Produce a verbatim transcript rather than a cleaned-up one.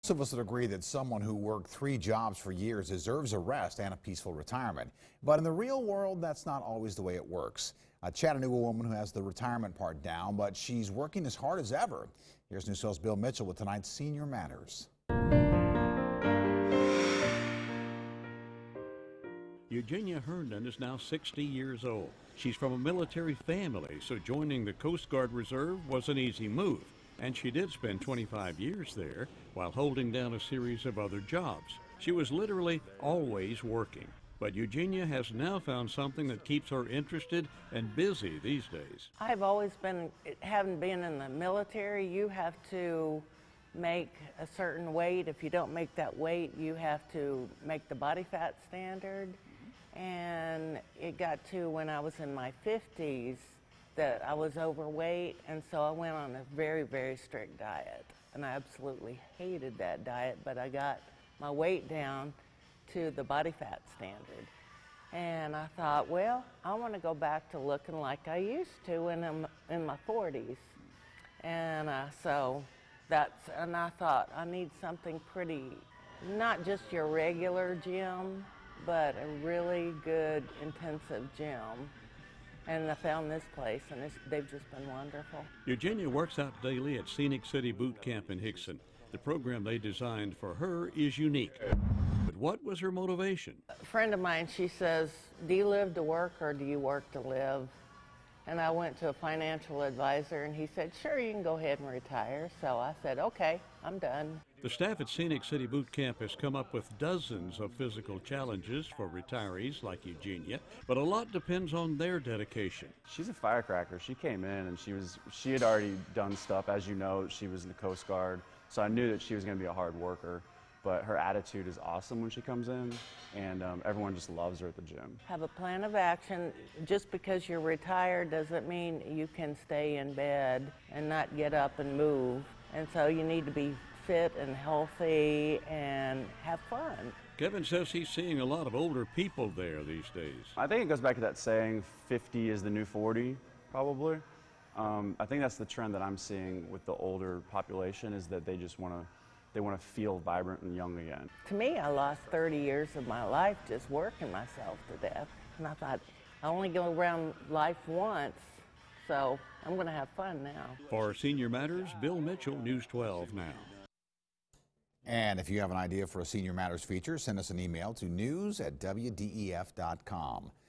Most of us would agree that someone who worked three jobs for years deserves a rest and a peaceful retirement. But in the real world, that's not always the way it works. A Chattanooga woman who has the retirement part down, but she's working as hard as ever. Here's News twelve's Bill Mitchell with tonight's Senior Matters. Eugenia Herndon is now sixty years old. She's from a military family, so joining the Coast Guard Reserve was an easy move. And she did spend twenty-five years there while holding down a series of other jobs. She was literally always working. But Eugenia has now found something that keeps her interested and busy these days. I've always been, having been in the military, you have to make a certain weight. If you don't make that weight, you have to make the body fat standard. And it got to when I was in my fifties that I was overweight, and so I went on a very, very strict diet. And I absolutely hated that diet, but I got my weight down to the body fat standard. And I thought, well, I want to go back to looking like I used to in, in my forties. And uh, so that's, and I thought, I need something pretty, not just your regular gym, but a really good intensive gym. And I found this place, and it's, they've just been wonderful. Eugenia works out daily at Scenic City Bootcamp in Hickson. The program they designed for her is unique. But what was her motivation? A friend of mine, she says, do you live to work or do you work to live? And I went to a financial advisor, and he said, sure, you can go ahead and retire. So I said, okay, I'm done. The staff at Scenic City Bootcamp has come up with dozens of physical challenges for retirees like Eugenia, but a lot depends on their dedication. She's a firecracker. She came in and she was she had already done stuff. As you know, she was in the Coast Guard, so I knew that she was going to be a hard worker. But her attitude is awesome when she comes in, and um, everyone just loves her at the gym. Have a plan of action. Just because you're retired doesn't mean you can stay in bed and not get up and move. And so you need to be fit and healthy and have fun. Kevin says he's seeing a lot of older people there these days. I think it goes back to that saying, fifty is the new forty, probably. Um, I think that's the trend that I'm seeing with the older population, is that they just want to They want to feel vibrant and young again. To me, I lost thirty years of my life just working myself to death. And I thought, I only go around life once, so I'm going to have fun now. For Senior Matters, Bill Mitchell, News twelve Now. And if you have an idea for a Senior Matters feature, send us an email to news at W D E F dot com.